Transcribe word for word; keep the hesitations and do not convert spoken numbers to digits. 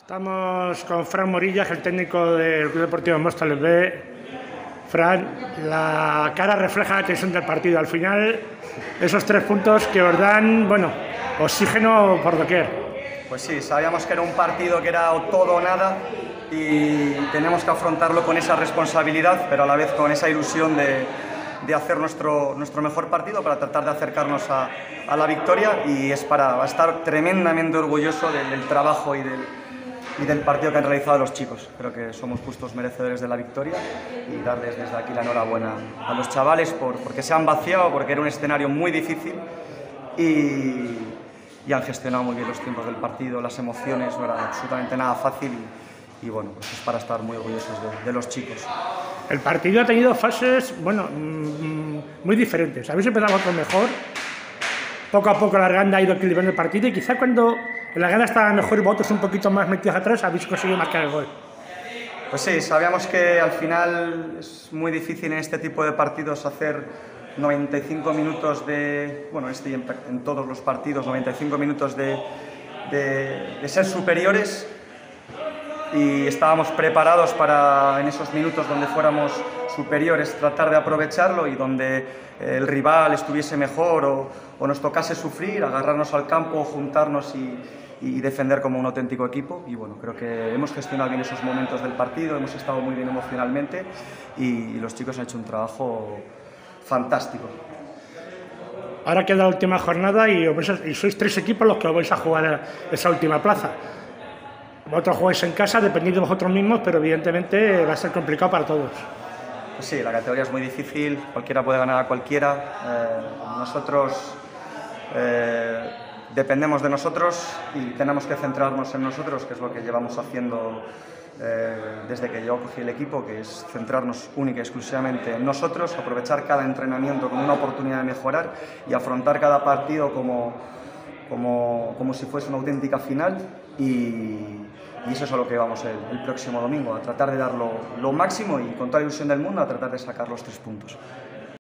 Estamos con Fran Morillas, el técnico del Club Deportivo Móstoles B. Fran, la cara refleja la tensión del partido. Al final, esos tres puntos que os dan, bueno, oxígeno por doquier. Pues sí, sabíamos que era un partido que era o todo o nada y tenemos que afrontarlo con esa responsabilidad, pero a la vez con esa ilusión de, de hacer nuestro, nuestro mejor partido para tratar de acercarnos a, a la victoria, y es para estar tremendamente orgulloso del, del trabajo y del, y del partido que han realizado los chicos. Creo que somos justos merecedores de la victoria y darles desde aquí la enhorabuena a los chavales por, porque se han vaciado, porque era un escenario muy difícil y, y han gestionado muy bien los tiempos del partido, las emociones, no era absolutamente nada fácil y, y bueno, pues es para estar muy orgullosos de, de los chicos. El partido ha tenido fases, bueno, mmm, muy diferentes. Habéis empezado otro mejor, poco a poco la Arganda ha ido equilibrando el partido y quizá cuando la Arganda estaba mejor y vosotros un poquito más metidos atrás habéis conseguido marcar el gol. Pues sí, sabíamos que al final es muy difícil en este tipo de partidos hacer noventa y cinco minutos de, bueno, este en, en todos los partidos, noventa y cinco minutos de, de, de ser superiores, y estábamos preparados para en esos minutos donde fuéramos superiores tratar de aprovecharlo, y donde el rival estuviese mejor o, o nos tocase sufrir, agarrarnos al campo, juntarnos y, y defender como un auténtico equipo. Y bueno, creo que hemos gestionado bien esos momentos del partido, hemos estado muy bien emocionalmente y, y los chicos han hecho un trabajo fantástico. Ahora queda la última jornada y, y sois tres equipos los que os vais a jugar esa última plaza. Vosotros jugáis en casa, dependiendo de vosotros mismos, pero evidentemente va a ser complicado para todos. Pues sí, la categoría es muy difícil, cualquiera puede ganar a cualquiera. Eh, nosotros eh, dependemos de nosotros y tenemos que centrarnos en nosotros, que es lo que llevamos haciendo eh, desde que yo cogí el equipo, que es centrarnos única y exclusivamente en nosotros, aprovechar cada entrenamiento como una oportunidad de mejorar y afrontar cada partido como, como, como si fuese una auténtica final. Y, y eso es a lo que vamos el, el próximo domingo, a tratar de dar lo, lo máximo y con toda la ilusión del mundo a tratar de sacar los tres puntos.